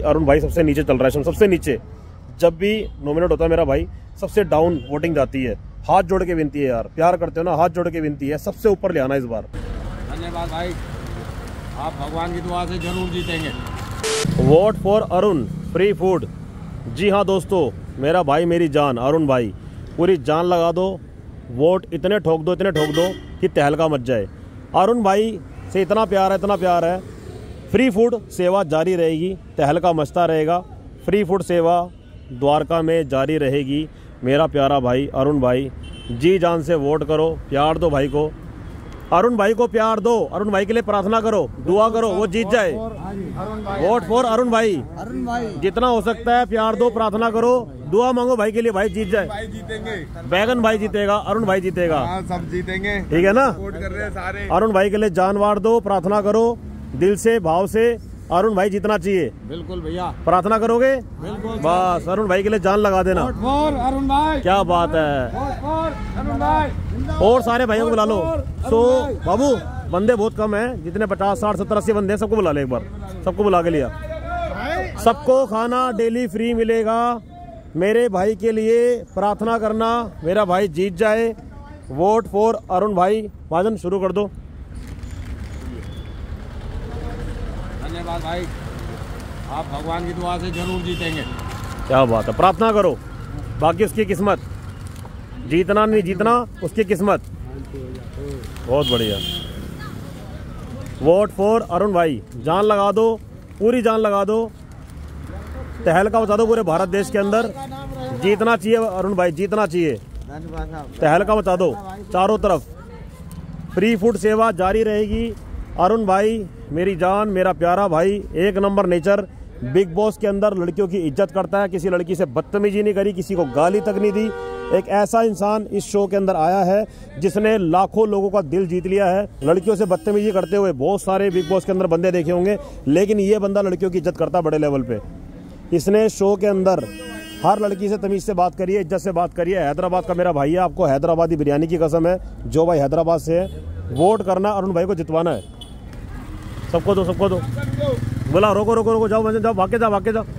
अरुण भाई सबसे नीचे चल रहा है, सबसे नीचे। जब भी नॉमिनेट होता है मेरा भाई सबसे डाउन वोटिंग जाती है। हाथ जोड़ के विनती है यार, प्यार करते हो ना, हाथ जोड़ के विनती है, सबसे ऊपर ले आना इस बार। धन्यवाद भाई, आप भगवान की दुआ से जरूर जीतेंगे। Vote for Arun, free food. जी हाँ दोस्तों, मेरा भाई मेरी जान अरुण भाई, पूरी जान लगा दो, वोट इतने ठोक दो, इतने ठोक दो कि तहलका मच जाए। अरुण भाई से इतना प्यार है, इतना प्यार है। फ्री फूड सेवा जारी रहेगी, तहलका मचता रहेगा। फ्री फूड सेवा द्वारका में जारी रहेगी। मेरा प्यारा भाई अरुण भाई, जी जान से वोट करो, प्यार दो भाई को, अरुण भाई को प्यार दो, अरुण भाई के लिए प्रार्थना करो, दुआ करो वो जीत जाए। वोट फॉर अरुण भाई, जितना हो सकता है प्यार दो, प्रार्थना करो, दुआ मांगो भाई के लिए, भाई जीत जाए। भाई जीतेंगे, बैगन भाई जीतेगा, अरुण भाई जीतेगा, सब जीतेंगे, ठीक है ना। वोट कर रहे हैं सारे। अरुण भाई के लिए जान वार दो, प्रार्थना करो दिल से, भाव से, अरुण भाई जीतना चाहिए। बिल्कुल भैया, प्रार्थना करोगे? बिल्कुल। बस अरुण भाई के लिए जान लगा देना। वोट फॉर अरुण भाई, क्या बात है। वोट फॉर अरुण भाई। और सारे भाइयों को बुला लो। सो बाबू बंदे बहुत कम हैं, जितने 50, 60, 70, 80 बंदे हैं, सबको बुला ले एक बार। सबको बुला के लिया, सबको खाना डेली फ्री मिलेगा। मेरे भाई के लिए प्रार्थना करना, मेरा भाई जीत जाए। वोट फॉर अरुण भाई। महाजन शुरू कर दो। धन्यवाद भाई, आप भगवान की दुआ से जरूर जीतेंगे। क्या बात है, प्रार्थना करो, बाकी उसकी किस्मत, जीतना नहीं जीतना उसकी किस्मत। बहुत बढ़िया। वोट फॉर अरुण भाई, जान लगा दो, पूरी जान लगा दो, तहलका बचा दो पूरे भारत देश के अंदर। जीतना चाहिए अरुण भाई, जीतना चाहिए, तहलका बचा दो चारों तरफ। फ्री फूड सेवा जारी रहेगी। अरुण भाई मेरी जान, मेरा प्यारा भाई, एक नंबर नेचर। बिग बॉस के अंदर लड़कियों की इज्जत करता है, किसी लड़की से बदतमीजी नहीं करी, किसी को गाली तक नहीं दी। एक ऐसा इंसान इस शो के अंदर आया है जिसने लाखों लोगों का दिल जीत लिया है। लड़कियों से बदतमीजी करते हुए बहुत सारे बिग बॉस के अंदर बंदे देखे होंगे, लेकिन ये बंदा लड़कियों की इज्जत करता है बड़े लेवल पे। इसने शो के अंदर हर लड़की से तमीज से बात करिए, इज्जत से बात करिए। हैदराबाद का मेरा भाई है, आपको हैदराबादी बिरयानी की कसम है, जो भाई हैदराबाद से है। वोट करना, अरुण भाई को जितवाना है। सबको दो, सबको दो। बोला रोको रोको रोको, जाओ जाओ, भाग के जाओ, भाग के जाओ।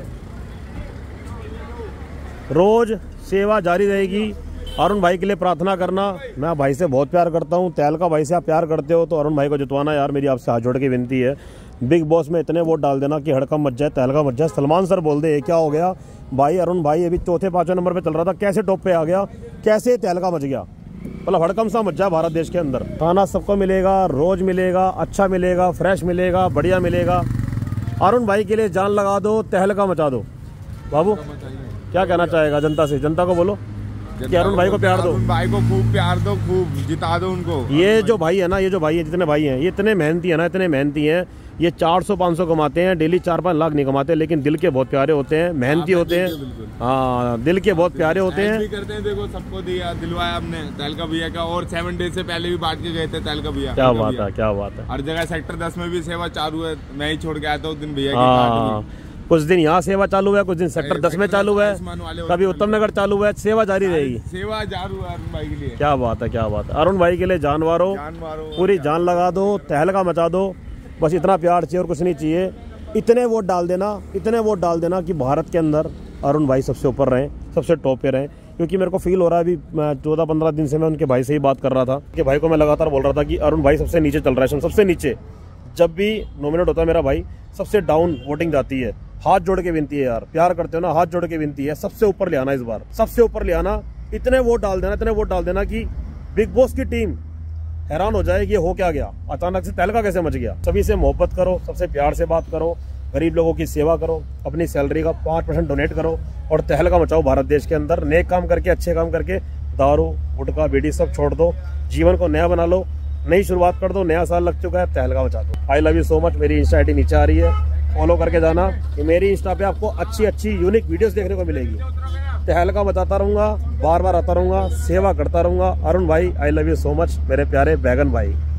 रोज सेवा जारी रहेगी। अरुण भाई के लिए प्रार्थना करना। मैं भाई से बहुत प्यार करता हूँ, तहलका भाई से आप प्यार करते हो तो अरुण भाई को जितवाना यार, मेरी आपसे हाथ जोड़ के विनती है। बिग बॉस में इतने वोट डाल देना कि हड़कम मच जाए, तहलका मच जाए। सलमान सर बोल दे ये क्या हो गया भाई, अरुण भाई अभी चौथे 5वें नंबर पे चल रहा था, कैसे टॉप पे आ गया, कैसे तहलका मच गया, मतलब हड़कम सा मच जाए भारत देश के अंदर। खाना सबको मिलेगा, रोज मिलेगा, अच्छा मिलेगा, फ्रेश मिलेगा, बढ़िया मिलेगा। अरुण भाई के लिए जान लगा दो, तहलका मचा दो। बाबू क्या कहना चाहेगा जनता से? जनता को बोलो कि अरुण भाई को प्यार दो, अरुण भाई को खूब प्यार दो, खूब जिता दो उनको। ये जो भाई है ना, ये जो भाई है, जितने भाई हैं ये इतने मेहनती है ना, इतने मेहनती हैं। ये 400-500 कमाते हैं डेली, 4-5 लाख नहीं कमाते, लेकिन दिल के बहुत प्यारे होते हैं, मेहनती होते हैं। हाँ, दिल के बहुत प्यारे होते हैं। करते हैं, देखो सबको दिया, दिलवाया हमने तहलका भैया का, और 7 डेज से पहले भी बांट के गए थे तहलका भैया। क्या बात है, क्या बात है। हर जगह सेक्टर 10 में भी सेवा चालू है, मैं ही छोड़ के आया था उस दिन भैया की। कुछ दिन यहाँ सेवा चालू है, कुछ दिन सेक्टर 10 में चालू है, कभी उत्तम नगर चालू है, सेवा जारी रहेगी, सेवा जारू है अरुण भाई के लिए। क्या बात है, क्या बात है। अरुण भाई के लिए जान मारो, पूरी जान लगा दो, तहलका मचा दो। बस इतना प्यार चाहिए और कुछ नहीं चाहिए। इतने वोट डाल देना, इतने वोट डाल देना कि भारत के अंदर अरुण भाई सबसे ऊपर रहें, सबसे टॉप पे रहें। क्योंकि मेरे को फील हो रहा है, अभी 14-15 दिन से मैं उनके भाई से ही बात कर रहा था कि भाई को मैं लगातार बोल रहा था कि अरुण भाई सबसे नीचे चल रहा है, सबसे नीचे। जब भी नॉमिनेट होता है मेरा भाई सबसे डाउन वोटिंग जाती है। हाथ जोड़ के विनती है यार, प्यार करते हो ना, हाथ जोड़ के विनती है, सबसे ऊपर ले आना इस बार, सबसे ऊपर ले आना। इतने वोट डाल देना, इतने वोट डाल देना कि बिग बॉस की टीम हैरान हो जाए कि हो क्या गया, अचानक से तहलका कैसे मच गया। सभी से मोहब्बत करो, सबसे प्यार से बात करो, गरीब लोगों की सेवा करो, अपनी सैलरी का 5% डोनेट करो और तहलका मचाओ भारत देश के अंदर। नेक काम करके, अच्छे काम करके, दारू गुटखा बीड़ी सब छोड़ दो, जीवन को नया बना लो, नई शुरुआत कर दो। नया साल लग चुका है, तहलका मचा दो। I love you so much. मेरी इंस्टा आईडी नीचे आ रही है, फॉलो करके जाना। कि मेरी इंस्टा पे आपको अच्छी अच्छी यूनिक वीडियोस देखने को मिलेगी। तहलका मचाता रहूंगा, बार बार आता रहूंगा, सेवा करता रहूंगा। अरुण भाई I love you so much, मेरे प्यारे बैगन भाई।